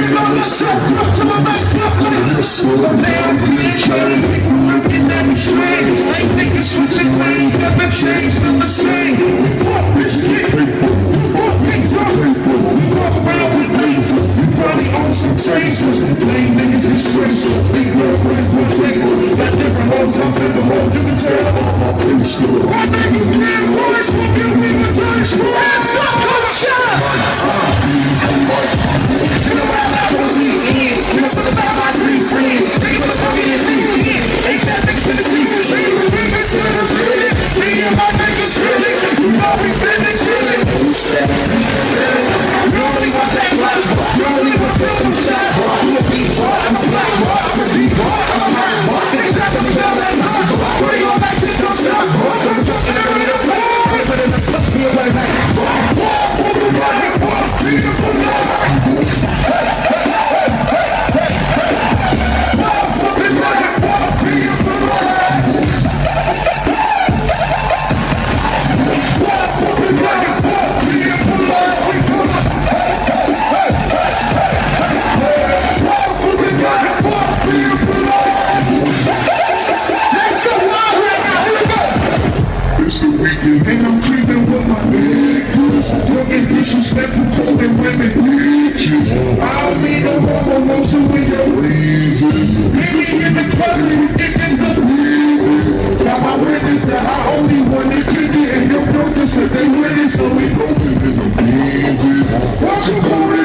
on the shut up till I'm messed up like this. Well, now I'm being changed. People looking at me strange. Ain't niggas switching lanes, never changed, still the same. We fuck this shit. We fuck things up. We walk around with lasers. We probably own some tasers. Lame niggas disgraceful. Big girlfriends with papers. Got different hoes up in the hole. You can tell all my place still. My niggas get worse. Fuck you, we were done. Hands up, come shut up. You know what I'm gonna be in. You know something about my three friends. They wanna fuck me in TCN. ASAP niggas in the street. Straight with me to the bed. Me and my niggas really. You know we finna kill it. You said you don't really want that block. You don't really want that blue shot. You a beat boy, I'm a black boy. I'm a beat boy, I'm a black boy. Six shots on me down that time. Where you all that shit don't stop. Don't stop in the middle of the play. Put in the cup, be a way back. For the money, for the beautiful love. And I'm creeping with my niggas. Young and disrespectful, cold and women bitches. I don't need no more emotion with your reason. Niggas in the club and we get in the weed. Got my witness that I only want to kick it. And your brother said they with it, so we rolling in the bitches. Watch them